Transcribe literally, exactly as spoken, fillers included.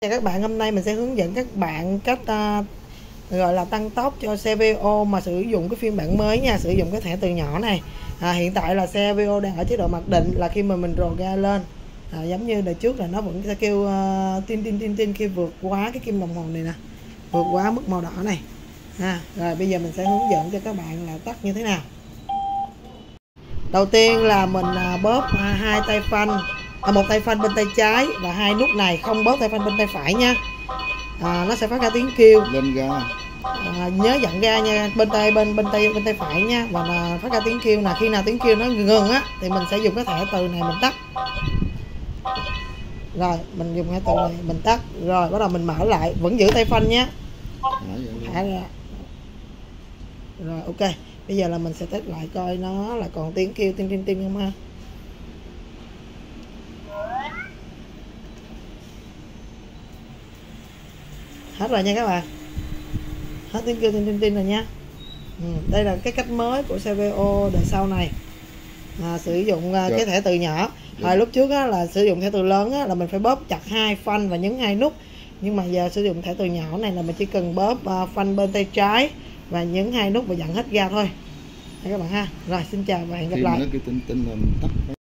Các bạn, hôm nay mình sẽ hướng dẫn các bạn cách uh, gọi là tăng tốc cho xe vê o mà sử dụng cái phiên bản mới nha, sử dụng cái thẻ từ nhỏ này. À, hiện tại là xe vê o đang ở chế độ mặc định, là khi mà mình rồ ga lên, à, giống như đời trước là nó vẫn sẽ kêu uh, tin tin tin tin khi vượt quá cái kim đồng hồ này nè, vượt quá mức màu đỏ này. À, rồi bây giờ mình sẽ hướng dẫn cho các bạn là tắt như thế nào. Đầu tiên là mình uh, bóp uh, hai tay phanh, à, một tay phanh bên tay trái và hai nút này, không bóp tay phanh bên tay phải nha. À, nó sẽ phát ra tiếng kêu lên ga. À, nhớ dặn ga nha, bên tay bên bên tay bên tay phải nha, và là phát ra tiếng kêu nè. Khi nào tiếng kêu nó ngừng á thì mình sẽ dùng cái thẻ từ này mình tắt. Rồi mình dùng cái từ này mình tắt, rồi bắt đầu mình mở lại, vẫn giữ tay phanh nhé, thả ra. Rồi ok, bây giờ là mình sẽ test lại coi nó là còn tiếng kêu tin tin tin không ha. Hết rồi nha các bạn, hết tiếng kêu tin tin tin rồi nha. Ừ, đây là cái cách mới của xe vê o đời sau này, à, sử dụng uh, cái thẻ từ nhỏ. Hồi lúc trước á, là sử dụng thẻ từ lớn á, là mình phải bóp chặt hai phanh và nhấn hai nút, nhưng mà giờ sử dụng thẻ từ nhỏ này là mình chỉ cần bóp uh, phanh bên tay trái và nhấn hai nút và dặn hết ga thôi. Các bạn ha. Rồi xin chào và hẹn gặp lại.